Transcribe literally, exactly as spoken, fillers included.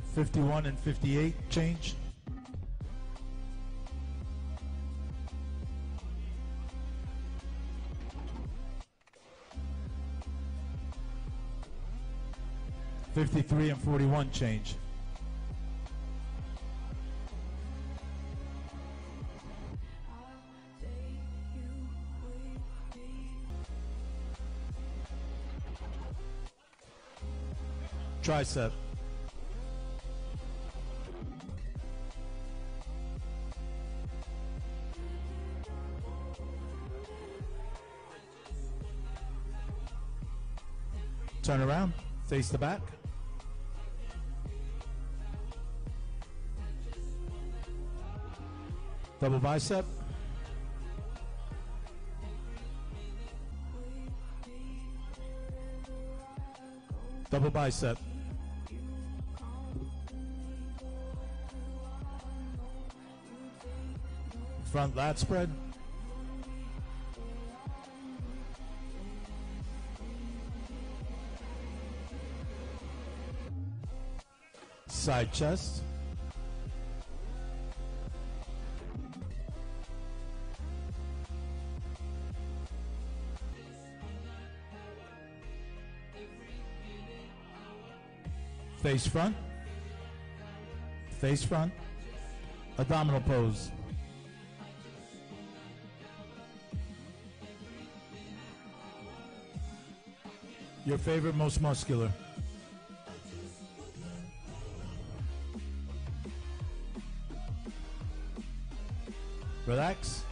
fifty-one and fifty-eight change. fifty-three and forty-one change. Tricep. Turn around, face the back. Double bicep. Double bicep. Front lat spread. Side chest. Face front. Face front. Abdominal pose. Your favorite, most muscular. Relax.